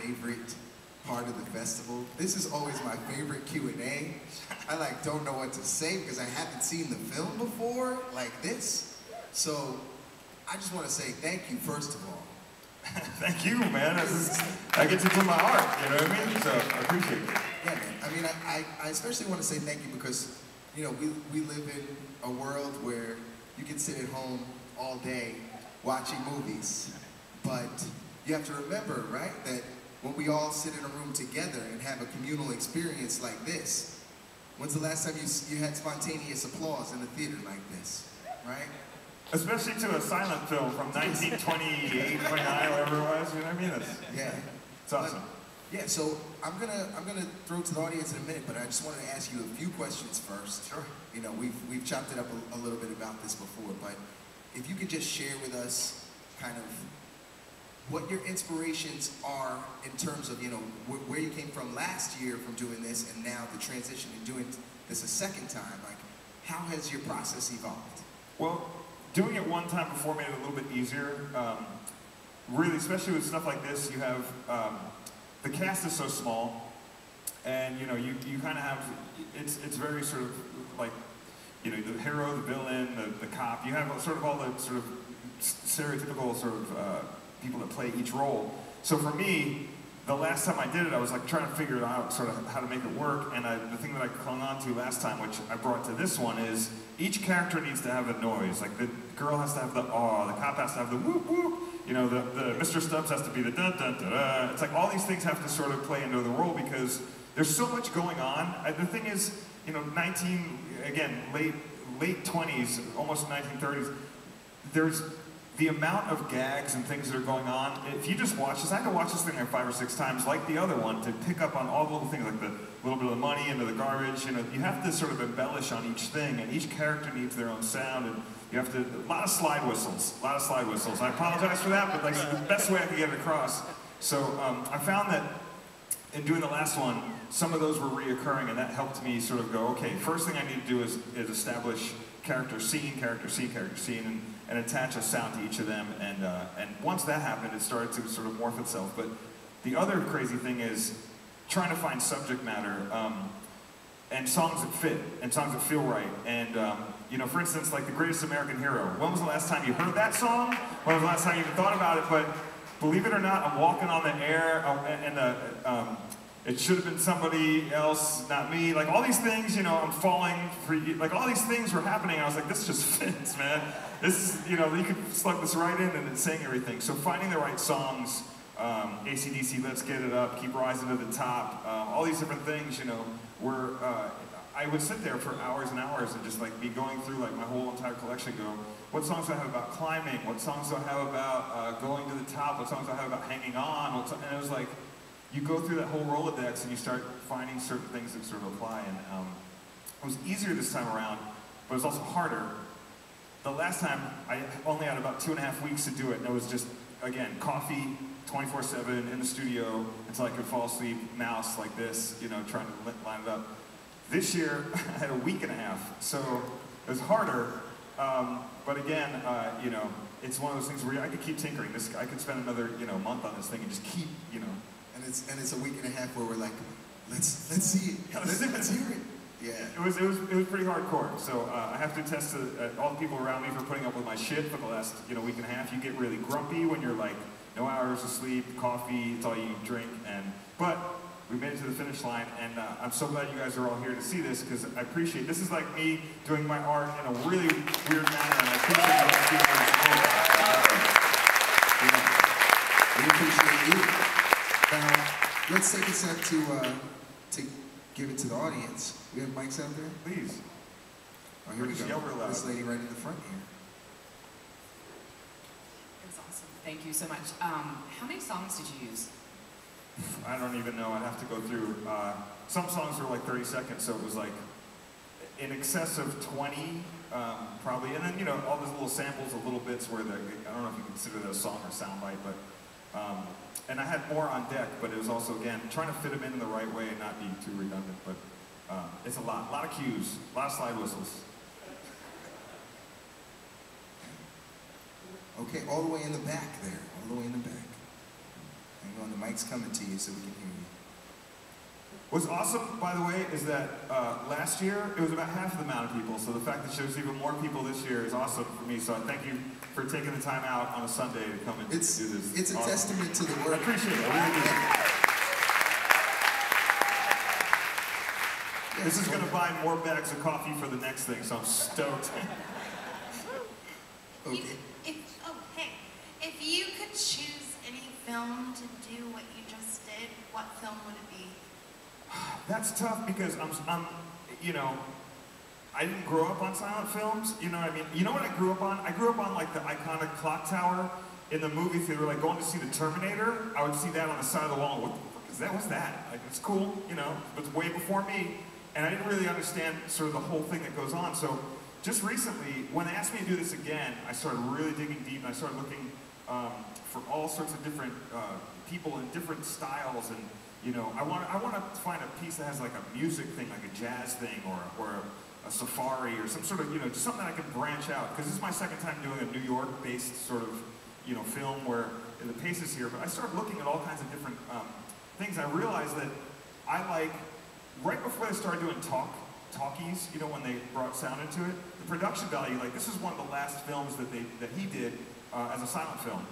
favorite part of the festival. This is always my favorite Q&A. I like don't know what to say because I haven't seen the film before like this. So I just want to say thank you first of all. Thank you, man. I get to do my art, you know what I mean? So I appreciate it. Yeah, man. I mean, I especially want to say thank you because, you know, we live in a world where you can sit at home all day watching movies, but you have to remember, right, that when we all sit in a room together and have a communal experience like this, when's the last time you had spontaneous applause in a theater like this, right? Especially to a silent film from 1928, 29, whatever it was, you know what I mean? It's awesome. Yeah, so I'm gonna throw to the audience in a minute, but I just wanted to ask you a few questions first. Sure. You know, we've chopped it up a little bit about this before, but if you could just share with us kind of what your inspirations are in terms of, you know, where you came from last year from doing this and now the transition and doing this a second time, like how has your process evolved? Well, doing it one time before made it a little bit easier. Really, especially with stuff like this, you have, the cast is so small, and you know, you kind of have, it's very sort of like, you know, the hero, the villain, the cop, you have sort of all the sort of stereotypical sort of people that play each role. So for me, the last time I did it, I was like trying to figure out sort of how to make it work, and the thing that I clung on to last time, which I brought to this one, is each character needs to have a noise. Like the girl has to have the aw, the cop has to have the whoop whoop, you know, the Mr. Stubbs has to be the dun dun dun dun. It's like all these things have to sort of play into the role because there's so much going on. The thing is, you know, late 20s, almost 1930s, there's the amount of gags and things that are going on. If you just watch this, I had to watch this thing like 5 or 6 times, like the other one, to pick up on all the little things, like the little bit of the money into the garbage. You know, you have to sort of embellish on each thing, and each character needs their own sound, and you have to, a lot of slide whistles. I apologize for that, but like the best way I could get it across. So I found that in doing the last one, some of those were reoccurring, and that helped me sort of go, okay, first thing I need to do is establish character scene, and attach a sound to each of them. And once that happened, it started to sort of morph itself. But the other crazy thing is trying to find subject matter and songs that fit and songs that feel right. And you know, for instance, like The Greatest American Hero. When was the last time you heard that song? When was the last time you even thought about it? But believe it or not, I'm walking on the air, and it should have been somebody else, not me. Like all these things, you know, I'm falling for you. Like all these things were happening. I was like, this just fits, man. This is, you know, you could slug this right in and it's saying everything. So finding the right songs, AC/DC, Let's Get It Up, Keep Rising to the Top, all these different things, you know, were, I would sit there for hours and hours and just like be going through like my whole entire collection, go, what songs do I have about climbing? What songs do I have about going to the top? What songs do I have about hanging on? And it was like, you go through that whole Rolodex and you start finding certain things that sort of apply. And it was easier this time around, but it was also harder. The last time, I only had about 2.5 weeks to do it, and it was just, again, coffee 24/7 in the studio until I could fall asleep, mouse like this, you know, trying to line it up. This year, I had a week and a half, so it was harder. But again, you know, it's one of those things where I could keep tinkering. I could spend another, you know, month on this thing and just keep, you know. And it's a week and a half where we're like, let's see it, let's hear it. Yeah. It was pretty hardcore. So I have to attest to all the people around me for putting up with my shit for the last, you know, week and a half. You get really grumpy when you're like, no hours of sleep, coffee, it's all you drink. But we made it to the finish line, and I'm so glad you guys are all here to see this because I appreciate this is like me doing my art in a really weird manner, and I appreciate you guys being here. We appreciate you. Now, let's take a sec to give it to the audience. We have mics out there? Please. Oh, here we go. This lady right in the front here. It was awesome. Thank you so much. How many songs did you use? I don't even know. I'd have to go through. Some songs were like 30 seconds, so it was like in excess of 20, probably. And then, you know, all those little samples of little bits where I don't know if you consider that a song or soundbite, but and I had more on deck, but it was also, again, trying to fit them in the right way and not be too redundant. But it's a lot of cues, a lot of slide whistles. Okay, all the way in the back there, all the way in the back. Hang You know, the mic's coming to you so we can hear you. What's awesome, by the way, is that last year it was about half the amount of people, so the fact that there's even more people this year is awesome for me, so I thank you for taking the time out on a Sunday to come and do this. It's a testament to the work. I appreciate it, I really do. Yeah, this is going to buy more bags of coffee for the next thing, so I'm stoked. Okay. If you could choose any film to do what you just did, what film would it be? That's tough because you know, I didn't grow up on silent films, you know what I mean? You know what I grew up on? I grew up on like the iconic clock tower in the movie theater, like going to see the Terminator. I would see that on the side of the wall. What the fuck is that? What's that? Like, it's cool, you know, but it's way before me. And I didn't really understand sort of the whole thing that goes on. So just recently, when they asked me to do this again, I started really digging deep and I started looking for all sorts of different people in different styles. And you know, I want to find a piece that has like a music thing, like a jazz thing, or a safari, or some sort of, you know, just something that I can branch out. Because this is my second time doing a New York-based sort of, you know, film where the pace is here. But I started looking at all kinds of different things. I realized that I like, right before they started doing talkies, you know, when they brought sound into it, the production value, like this is one of the last films that he did as a silent film.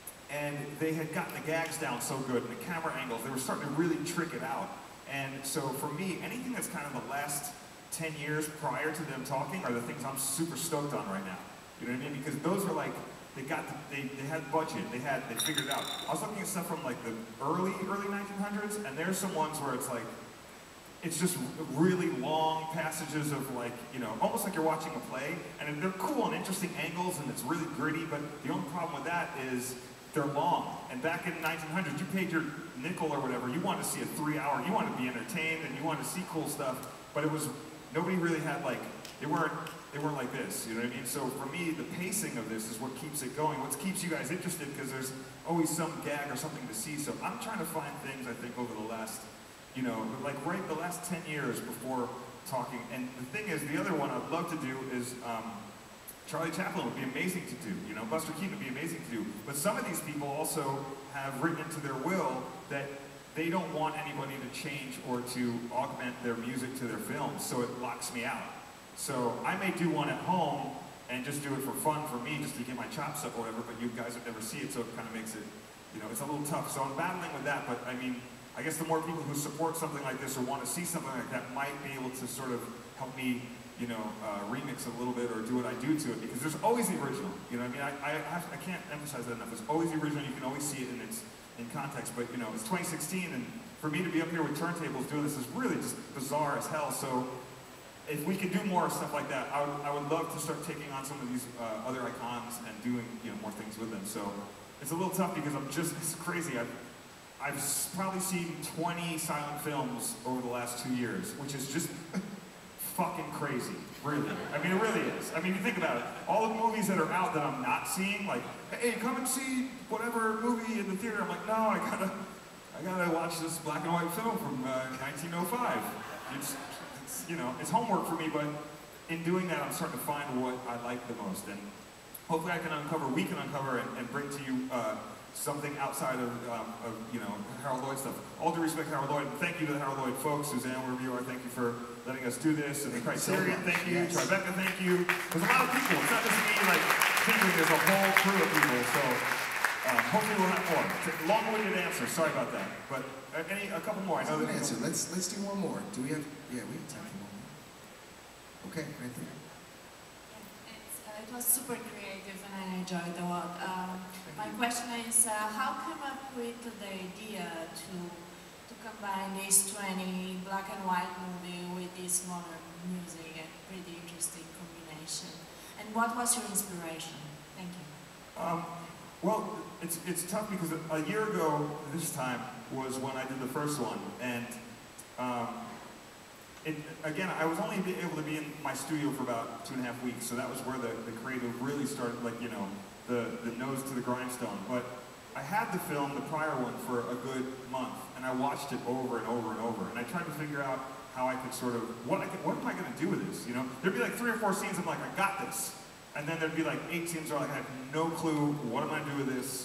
And they had gotten the gags down so good, and the camera angles, they were starting to really trick it out. And so for me, anything that's kind of the last 10 years prior to them talking are the things I'm super stoked on right now. You know what I mean? Because those are like, they had budget, they figured it out. I was looking at stuff from like the early 1900s, and there's some ones where it's like, it's just really long passages of like, you know, almost like you're watching a play, and they're cool and interesting angles, and it's really gritty, but the only problem with that is they're long. And back in the 1900s, you paid your nickel or whatever, you wanted to see a 3-hour, you wanted to be entertained, and you wanted to see cool stuff, but it was, nobody really had like, they weren't like this, you know what I mean? So for me, the pacing of this is what keeps it going, what keeps you guys interested, because there's always some gag or something to see. So I'm trying to find things, I think, over the last, you know, like right the last 10 years before talking. And the thing is, the other one I'd love to do is Charlie Chaplin would be amazing to do, you know, Buster Keaton would be amazing to do. But some of these people also have written into their will that they don't want anybody to change or to augment their music to their films, so it locks me out. So I may do one at home and just do it for fun for me, just to get my chops up or whatever, but you guys would never see it, so it kind of makes it, you know, it's a little tough. So I'm battling with that, but I mean, I guess the more people who support something like this or want to see something like that might be able to sort of help me, you know, remix it a little bit or do what I do to it, because there's always the original. You know what I mean? I can't emphasize that enough. There's always the original. You can always see it in context, but you know, it's 2016, and for me to be up here with turntables doing this is really just bizarre as hell. So if we could do more stuff like that, I would love to start taking on some of these other icons and doing, you know, more things with them. So it's a little tough because it's crazy. I've probably seen 20 silent films over the last 2 years, which is just fucking crazy, really. I mean, it really is. I mean, you think about it. All the movies that are out that I'm not seeing, like, hey, come and see whatever movie in the theater. I'm like, no, I gotta watch this black and white film from 1905. It's you know, it's homework for me, but in doing that, I'm starting to find what I like the most, and hopefully we can uncover and bring to you something outside of you know, Harold Lloyd stuff. All due respect to Harold Lloyd, and thank you to the Harold Lloyd folks, Suzanne, wherever you are, thank you for letting us do this, and the Criterion, thank you, yes. Tribeca, thank you. There's a lot of people, it's not just me, like, thinking there's a whole crew of people, so hopefully we'll have more. It's a long-winded answer, sorry about that, but a couple more. I know that answer. Let's do one more. Do we have, yeah, we have time for one more. Okay, right there. It was super creative and I enjoyed it a lot. My question is, how come up with the idea to combine this 20 black and white movie with this modern music? A pretty interesting combination. And what was your inspiration? Thank you. Well, it's tough because a year ago this time was when I did the first one, and again, I was only able to be in my studio for about 2.5 weeks, so that was where the creative really started, like, you know, the nose to the grindstone. But I had the film, the prior one, for a good month, and I watched it over and over and over, and I tried to figure out how I could sort of, what am I going to do with this, you know? There'd be like 3 or 4 scenes, I'm like, I got this. And then there'd be like 8 scenes where like, I have no clue what I'm going to do with this.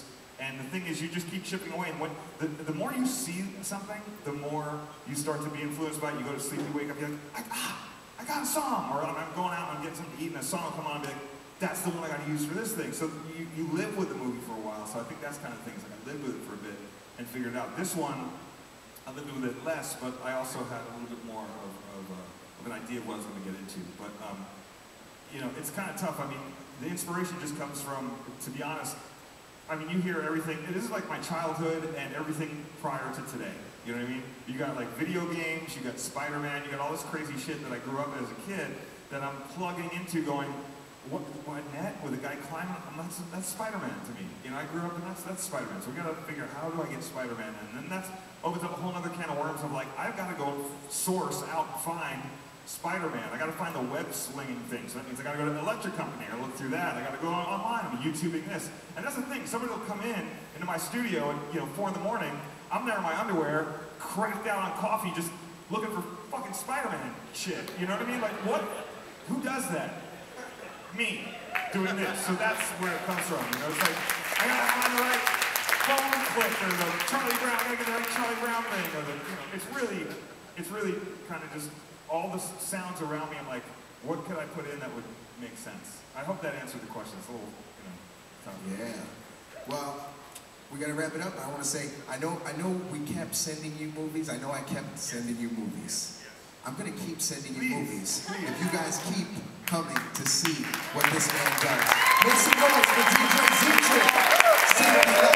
And the thing is, you just keep chipping away, and when the more you see something, the more you start to be influenced by it. You go to sleep, you wake up, you're like, I got a song, or I'm going out and I'm getting something to eat, and a song will come on and be like, that's the one I got to use for this thing. So you live with the movie for a while. So I think that's kind of things. Like I lived with it for a bit and figured it out. This one, I lived with it less, but I also had a little bit more of an idea of what I was going to get into. But you know, it's kind of tough. I mean, the inspiration just comes from, to be honest, I mean, you hear everything. This is like my childhood and everything prior to today. You know what I mean? You got like video games, you got Spider-Man, you got all this crazy shit that I grew up as a kid that I'm plugging into going, what net with a guy climbing? That's Spider-Man to me. You know, I grew up and that's Spider-Man. So we got to figure out, how do I get Spider-Man? And then that's opens up a whole other can of worms of like, I've got to go source out and find Spider-Man. I got to find the web slinging thing. So that means I got to go to an electric company or look through that. I got to go online. I'm YouTubing this. And that's the thing. Somebody will come into my studio at 4 in the morning. I'm there in my underwear, cracked out on coffee, just looking for fucking Spider-Man shit. You know what I mean? Like, what? Who does that? Me doing this. So that's where it comes from. You know, it's like, I gotta find the right phone click or the Charlie Brown, I gotta get the right Charlie Brown thing. Or the, you know, it's really kind of just all the sounds around me. I'm like, what could I put in that would make sense? I hope that answered the question. It's a little, tough. Yeah. Well, we gotta wrap it up. I want to say, I know we kept sending you movies. I know I kept sending you movies. I'm gonna keep sending you movies. If you guys keep coming to see what this man does. Make some noise for DJ Z-Trip.